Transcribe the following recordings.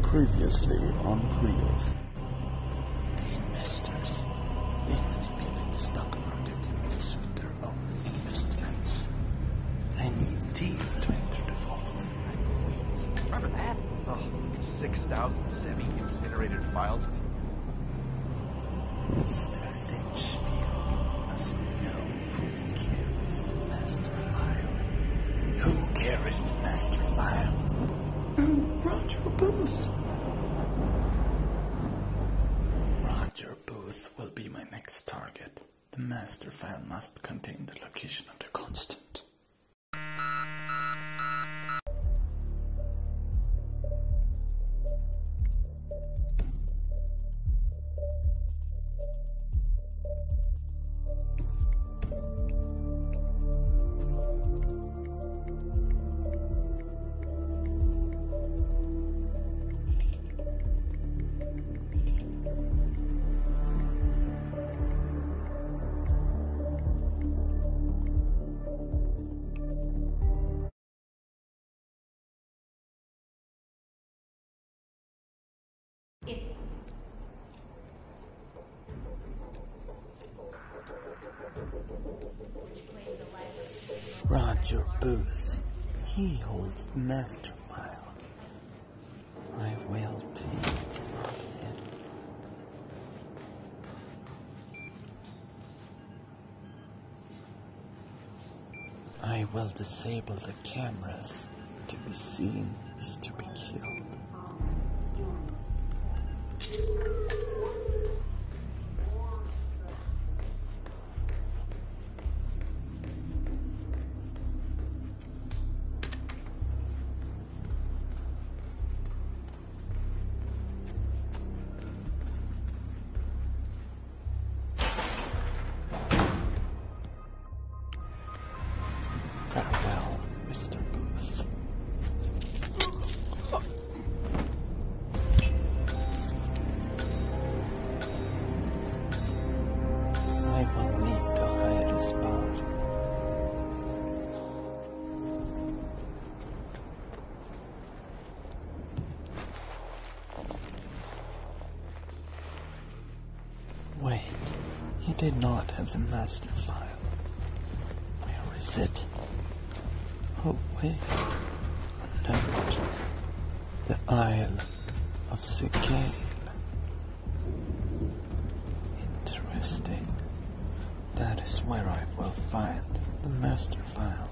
Previously on Prius. The investors, they manipulate the stock market to suit their own investments. I need these to enter the vault. Remember that? Oh, 6,000 semi-incinerated files. Mr. Litchfield must know who carries the master file. Who carries the master file? Roger Booth. Roger Booth will be my next target. The master file must contain the location of the constant. Roger Booth. He holds the master file. I will take it from him. I will disable the cameras. To be seen is to be killed. Farewell, Mr. Booth. I will need to hide his body. Wait, he did not have the master file. Where is it? Oh wait, a note. The Isle of Sigale. Interesting. That is where I will find the master file.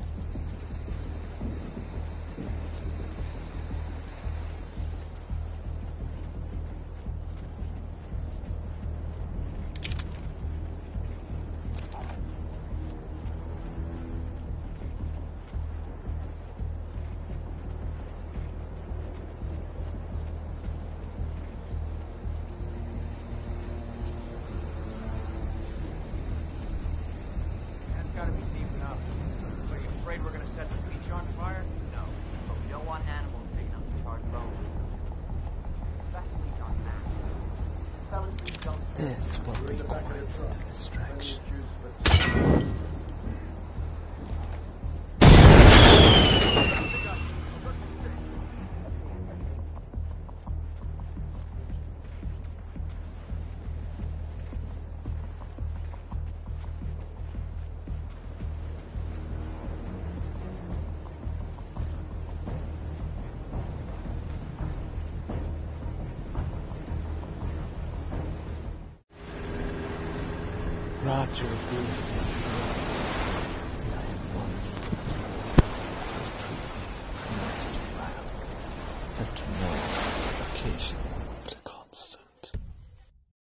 Gotta be deep enough. So you afraid we're gonna set the beach on fire? No. But we don't want animals digging up the charred bones. That's the beach on that. Fellas, please don't. This will be quite the distraction. Roger Booth is dead, and I am once the first to retrieve the master file and to know the location